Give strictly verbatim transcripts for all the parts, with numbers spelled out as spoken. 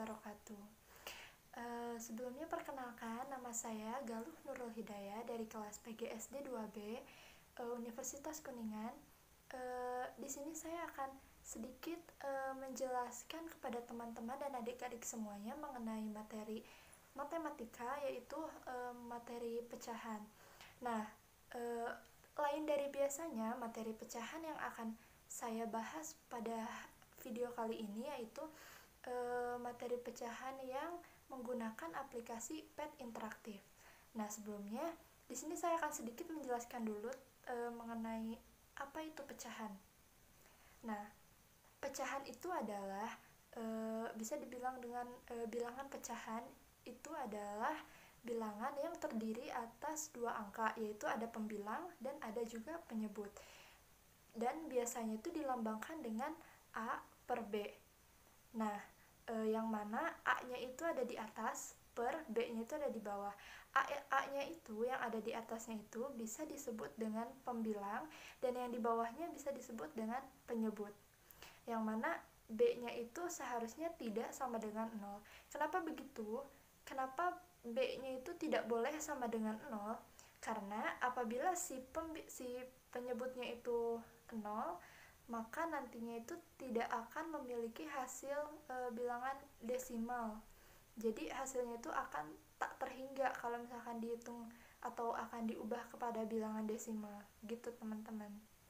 wabarakatuh. Uh, sebelumnya perkenalkan, nama saya Galuh Nurul Hidayah dari kelas P G S D dua B uh, Universitas Kuningan. Uh, di sini saya akan sedikit uh, menjelaskan kepada teman-teman dan adik-adik semuanya mengenai materi matematika, yaitu uh, materi pecahan. Nah, uh, lain dari biasanya, materi pecahan yang akan saya bahas pada video kali ini yaitu uh, materi pecahan yang menggunakan aplikasi P E T interaktif. Nah, sebelumnya di sini saya akan sedikit menjelaskan dulu e, mengenai apa itu pecahan. Nah, pecahan itu adalah e, bisa dibilang dengan e, bilangan pecahan itu adalah bilangan yang terdiri atas dua angka, yaitu ada pembilang dan ada juga penyebut. Dan biasanya itu dilambangkan dengan A per B. Nah, e, yang mana A-nya itu ada di atas, per B-nya itu ada di bawah. A-nya itu yang ada di atasnya itu bisa disebut dengan pembilang, dan yang di bawahnya bisa disebut dengan penyebut. Yang mana B-nya itu seharusnya tidak sama dengan nol. Kenapa begitu? Kenapa B-nya itu tidak boleh sama dengan nol? Karena apabila si, pembi- si penyebutnya itu nol, maka nantinya itu tidak akan memiliki hasil e, bilangan desimal. Jadi hasilnya itu akan tak terhingga kalau misalkan dihitung atau akan diubah kepada bilangan desimal gitu teman-teman.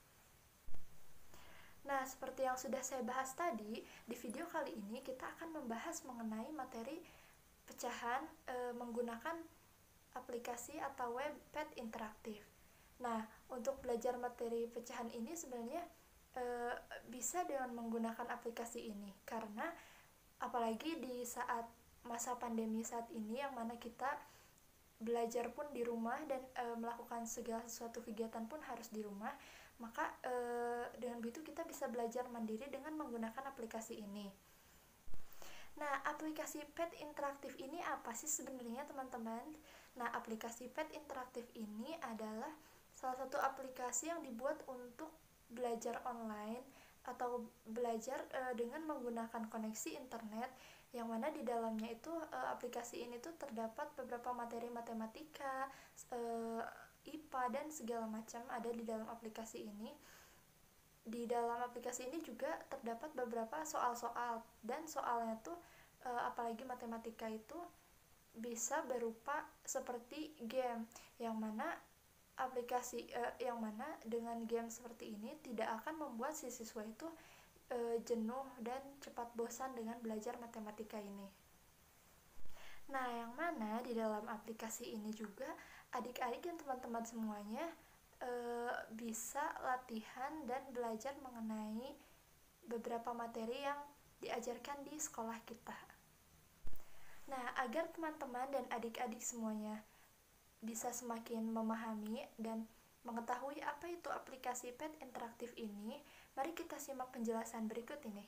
Nah, seperti yang sudah saya bahas tadi, di video kali ini kita akan membahas mengenai materi pecahan e, menggunakan aplikasi atau web P E T interaktif. Nah, untuk belajar materi pecahan ini sebenarnya e, bisa dengan menggunakan aplikasi ini, karena apalagi di saat masa pandemi saat ini yang mana kita belajar pun di rumah dan e, melakukan segala sesuatu kegiatan pun harus di rumah, maka e, dengan begitu kita bisa belajar mandiri dengan menggunakan aplikasi ini. Nah, aplikasi P E T interaktif ini apa sih sebenarnya teman-teman? Nah, aplikasi P E T interaktif ini adalah salah satu aplikasi yang dibuat untuk belajar online atau belajar e, dengan menggunakan koneksi internet, yang mana di dalamnya itu e, aplikasi ini tuh terdapat beberapa materi matematika, e, I P A dan segala macam ada di dalam aplikasi ini. Di dalam aplikasi ini juga terdapat beberapa soal-soal, dan soalnya tuh e, apalagi matematika itu bisa berupa seperti game, yang mana aplikasi eh, yang mana dengan game seperti ini tidak akan membuat si siswa itu eh, jenuh dan cepat bosan dengan belajar matematika ini. Nah, yang mana di dalam aplikasi ini juga adik-adik dan teman-teman semuanya eh, bisa latihan dan belajar mengenai beberapa materi yang diajarkan di sekolah kita. Nah, agar teman-teman dan adik-adik semuanya bisa semakin memahami dan mengetahui apa itu aplikasi P E T interaktif ini, mari kita simak penjelasan berikut ini.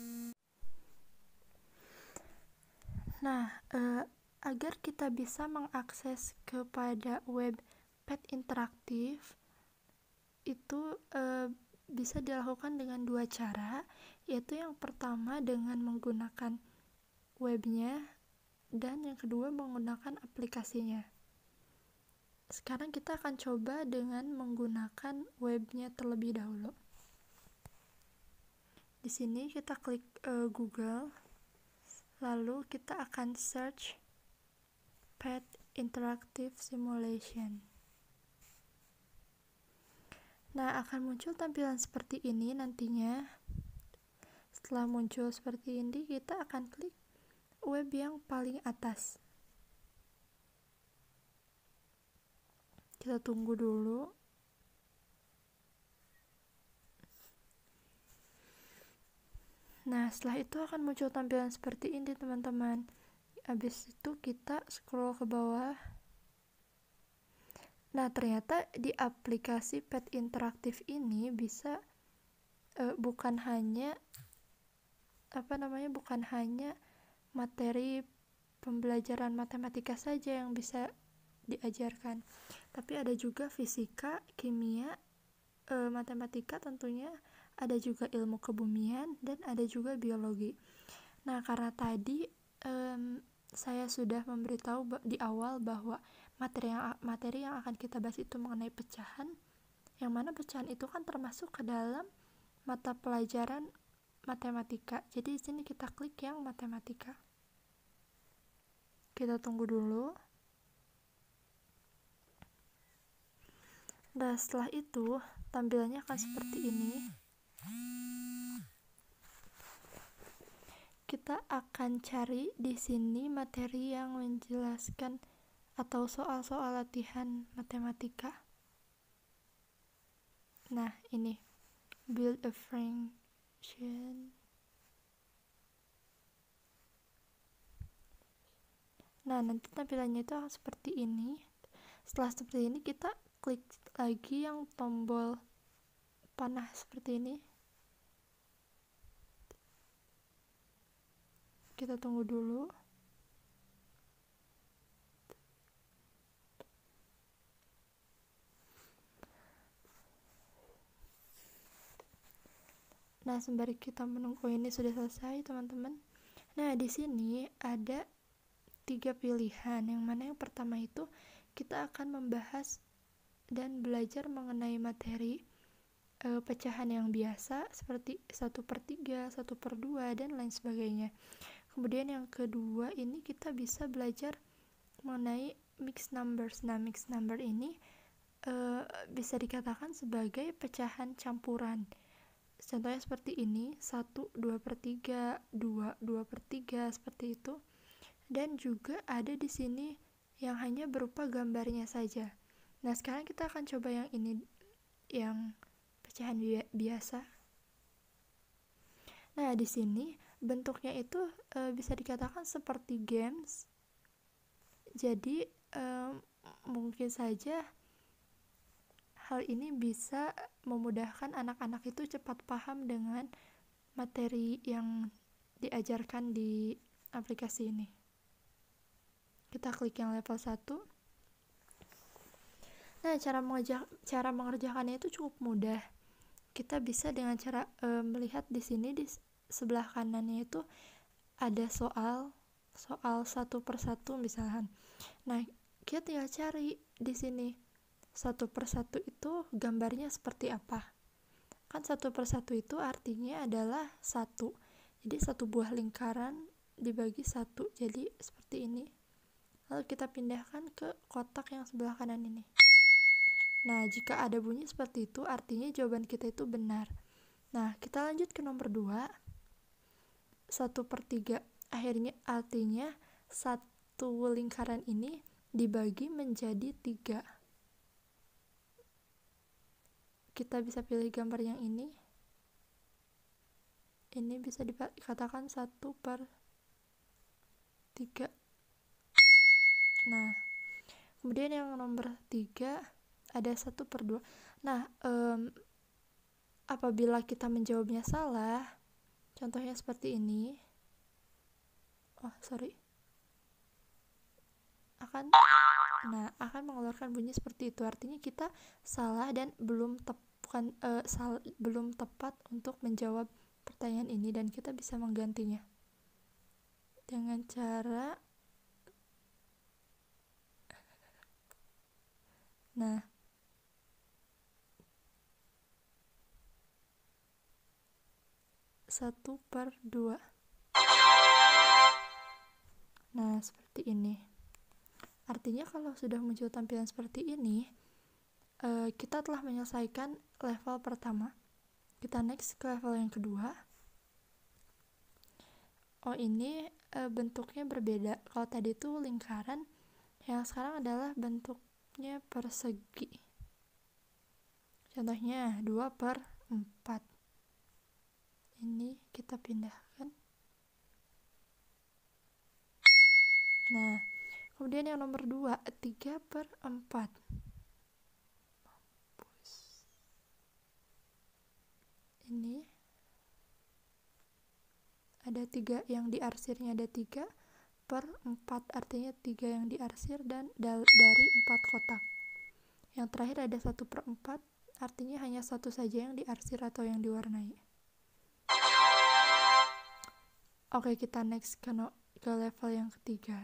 Nah, eh, agar kita bisa mengakses kepada web P E T interaktif itu eh, bisa dilakukan dengan dua cara, yaitu yang pertama dengan menggunakan webnya, dan yang kedua menggunakan aplikasinya. Sekarang kita akan coba dengan menggunakan webnya terlebih dahulu. Di sini kita klik uh, Google, lalu kita akan search P E T Interactive Simulation. Nah, akan muncul tampilan seperti ini nantinya. Setelah muncul seperti ini, kita akan klik web yang paling atas. Kita tunggu dulu. Nah, setelah itu akan muncul tampilan seperti ini, teman-teman. Habis itu kita scroll ke bawah. Nah, ternyata di aplikasi P E T interaktif ini bisa eh, bukan hanya apa namanya bukan hanya materi pembelajaran matematika saja yang bisa diajarkan, tapi ada juga fisika, kimia, e, matematika tentunya, ada juga ilmu kebumian, dan ada juga biologi. Nah, karena tadi um, saya sudah memberitahu di awal bahwa materi yang materi yang akan kita bahas itu mengenai pecahan, yang mana pecahan itu kan termasuk ke dalam mata pelajaran matematika. Jadi di sini kita klik yang matematika. Kita tunggu dulu. Nah, setelah itu tampilannya akan seperti ini. Kita akan cari di sini materi yang menjelaskan atau soal-soal latihan matematika. Nah, ini build a function. Nah, nanti tampilannya itu akan seperti ini. Setelah seperti ini, kita klik lagi yang tombol panah seperti ini. Kita tunggu dulu. Nah, sembari kita menunggu, oh, ini sudah selesai, teman-teman. Nah, di sini ada tiga pilihan, yang mana yang pertama itu kita akan membahas dan belajar mengenai materi e, pecahan yang biasa seperti satu per tiga, satu per dua, dan lain sebagainya. Kemudian yang kedua ini kita bisa belajar mengenai mixed numbers. Nah, mixed number ini e, bisa dikatakan sebagai pecahan campuran. Contohnya seperti ini, satu, dua per tiga, dua, dua per tiga, seperti itu. Dan juga ada di sini yang hanya berupa gambarnya saja. Nah, sekarang kita akan coba yang ini, yang pecahan bi- biasa. Nah, di sini bentuknya itu e, bisa dikatakan seperti games. Jadi e, mungkin saja hal ini bisa memudahkan anak-anak itu cepat paham dengan materi yang diajarkan di aplikasi ini. Kita klik yang level satu. Nah, cara mengerja, cara mengerjakannya itu cukup mudah. Kita bisa dengan cara e, melihat di sini di sebelah kanannya itu ada soal, soal satu per satu misalkan. Nah, kita tinggal cari di sini satu per satu itu gambarnya seperti apa. Kan satu per satu itu artinya adalah satu. Jadi satu buah lingkaran dibagi satu. Jadi seperti ini. Lalu kita pindahkan ke kotak yang sebelah kanan ini. Nah, jika ada bunyi seperti itu, artinya jawaban kita itu benar. Nah, kita lanjut ke nomor dua. satu per tiga. Akhirnya artinya satu lingkaran ini dibagi menjadi tiga. Kita bisa pilih gambar yang ini. Ini bisa dikatakan satu per tiga. Nah, kemudian yang nomor tiga ada satu per dua. Nah, um, apabila kita menjawabnya salah, contohnya seperti ini. Oh, sorry. Akan nah, akan mengeluarkan bunyi seperti itu. Artinya kita salah dan belum tep, bukan, uh, sal, belum tepat untuk menjawab pertanyaan ini, dan kita bisa menggantinya dengan cara nah satu per dua. Nah, seperti ini. Artinya kalau sudah muncul tampilan seperti ini, uh, kita telah menyelesaikan level pertama. Kita next ke level yang kedua. Oh, ini uh, bentuknya berbeda. Kalau tadi itu lingkaran, yang sekarang adalah bentuknya persegi. Contohnya dua per empat. Ini kita pindahkan. Nah, kemudian yang nomor dua, tiga per empat. Ini ada tiga, yang diarsirnya ada tiga per empat, artinya tiga yang diarsir dan da- dari empat kotak. Yang terakhir ada satu per empat, artinya hanya satu saja yang diarsir atau yang diwarnai. Oke, kita next ke, no, ke level yang ketiga.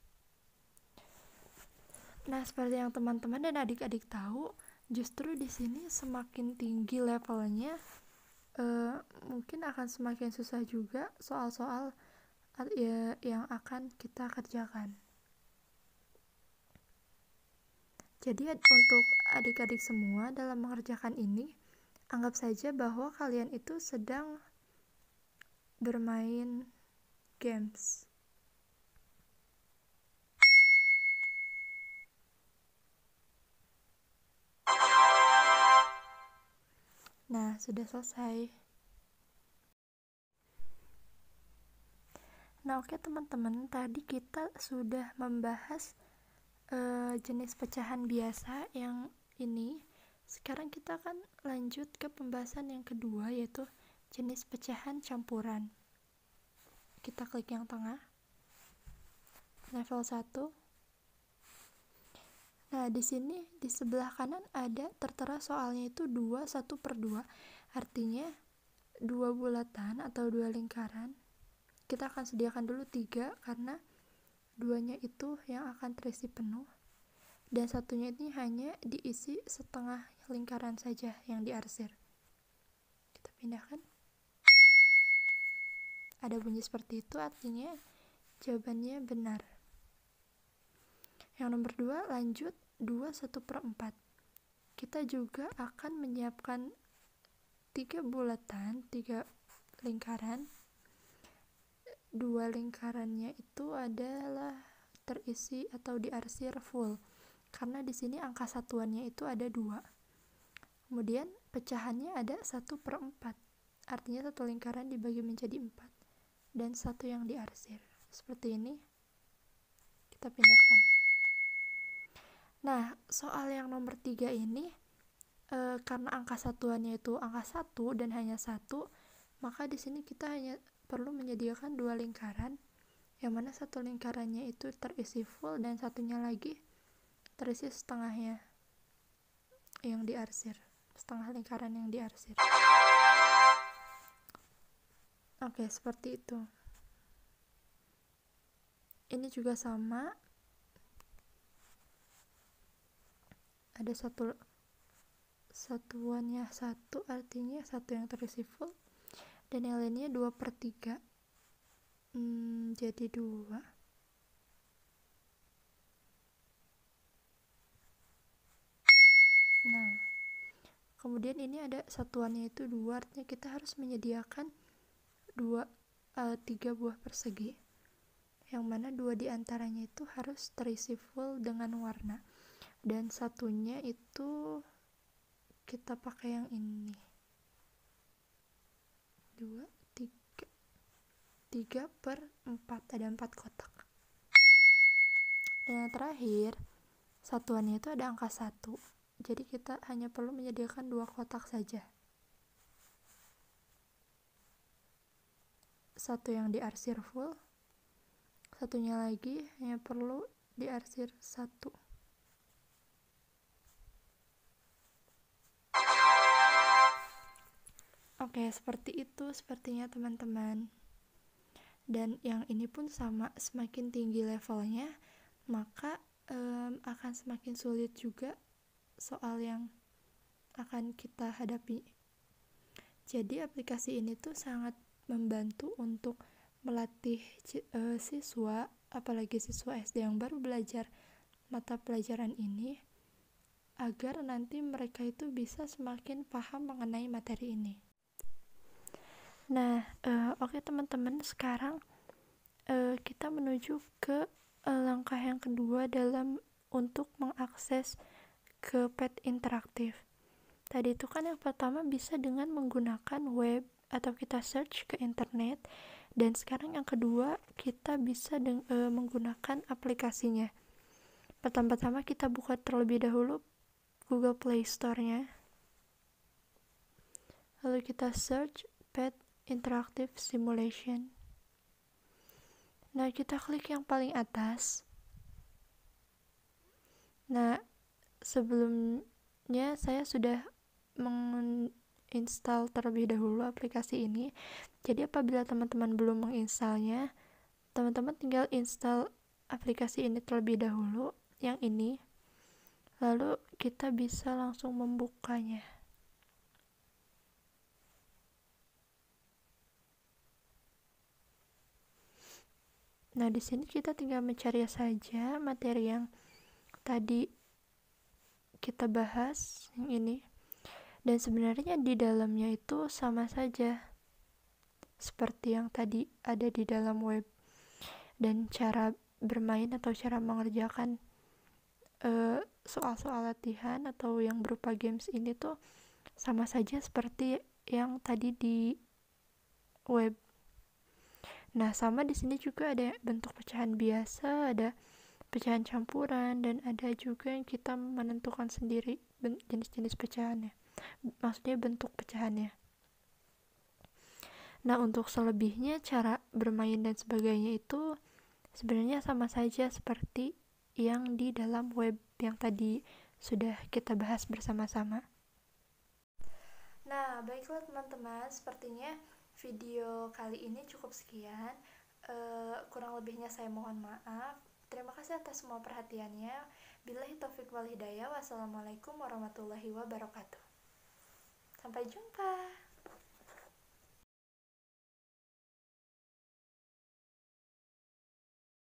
Nah, seperti yang teman-teman dan adik-adik tahu, justru di sini semakin tinggi levelnya, uh, mungkin akan semakin susah juga soal-soal ya, yang akan kita kerjakan. Jadi untuk adik-adik semua dalam mengerjakan ini, anggap saja bahwa kalian itu sedang bermain games. Nah, sudah selesai. Nah, oke teman-teman, tadi kita sudah membahas uh, jenis pecahan biasa yang ini. Sekarang kita akan lanjut ke pembahasan yang kedua, yaitu jenis pecahan campuran. Kita klik yang tengah. Level satu. Nah, di sini di sebelah kanan ada tertera soalnya itu dua, satu per dua. Artinya dua bulatan atau dua lingkaran. Kita akan sediakan dulu tiga karena duanya itu yang akan terisi penuh. Dan satunya ini hanya diisi setengah lingkaran saja yang diarsir. Kita pindahkan. Ada bunyi seperti itu, artinya jawabannya benar. Yang nomor dua, lanjut dua, satu per empat. Kita juga akan menyiapkan tiga bulatan, tiga lingkaran. Dua lingkarannya itu adalah terisi atau diarsir full, karena di sini angka satuannya itu ada dua. Kemudian pecahannya ada satu per empat, artinya satu lingkaran dibagi menjadi empat, dan satu yang diarsir. Seperti ini. Kita pindahkan. Nah, soal yang nomor tiga ini, e, karena angka satuannya itu angka satu dan hanya satu, maka di sini kita hanya perlu menyediakan dua lingkaran, yang mana satu lingkarannya itu terisi full dan satunya lagi terisi setengahnya yang diarsir, setengah lingkaran yang diarsir. Oke, seperti itu. Ini juga sama. Ada satu satuannya satu, artinya satu yang terisi full, dan yang lainnya dua per tiga. Hmm, jadi dua. Nah, kemudian ini ada satuannya itu dua, artinya kita harus menyediakan dua, uh, tiga buah persegi, yang mana dua diantaranya itu harus terisi full dengan warna, dan satunya itu kita pakai yang ini. Dua, tiga, tiga per empat, ada empat kotak. Dan yang terakhir, satuannya itu ada angka satu, jadi kita hanya perlu menyediakan dua kotak saja. Satu yang diarsir full, satunya lagi hanya perlu diarsir satu. Oke, seperti itu sepertinya teman-teman. Dan yang ini pun sama, semakin tinggi levelnya, maka um, akan semakin sulit juga soal yang akan kita hadapi. Jadi aplikasi ini tuh sangat membantu untuk melatih uh, siswa, apalagi siswa S D yang baru belajar mata pelajaran ini, agar nanti mereka itu bisa semakin paham mengenai materi ini. Nah, uh, oke okay, teman-teman, sekarang uh, kita menuju ke uh, langkah yang kedua dalam untuk mengakses ke P E T interaktif. Tadi itu kan yang pertama bisa dengan menggunakan web atau kita search ke internet, dan sekarang yang kedua kita bisa deng- uh, menggunakan aplikasinya. Pertama-tama kita buka terlebih dahulu Google Play Store-nya, lalu kita search P E T Interactive Simulation. Nah, kita klik yang paling atas. Nah, sebelumnya saya sudah menginstall terlebih dahulu aplikasi ini. Jadi apabila teman-teman belum menginstalnya, teman-teman tinggal install aplikasi ini terlebih dahulu, yang ini, lalu kita bisa langsung membukanya. Nah, di sini kita tinggal mencari saja materi yang tadi kita bahas, yang ini. Dan sebenarnya di dalamnya itu sama saja seperti yang tadi ada di dalam web. Dan cara bermain atau cara mengerjakan uh, soal-soal latihan atau yang berupa games ini tuh sama saja seperti yang tadi di web. Nah, sama di sini juga ada bentuk pecahan biasa, ada pecahan campuran, dan ada juga yang kita menentukan sendiri jenis-jenis pecahannya. Maksudnya bentuk pecahannya. Nah, untuk selebihnya cara bermain dan sebagainya itu sebenarnya sama saja seperti yang di dalam web yang tadi sudah kita bahas bersama-sama. Nah, baiklah teman-teman, sepertinya video kali ini cukup sekian. Uh, kurang lebihnya saya mohon maaf. Terima kasih atas semua perhatiannya. Billahi taufiq wal hidayah. Wassalamualaikum warahmatullahi wabarakatuh. Sampai jumpa.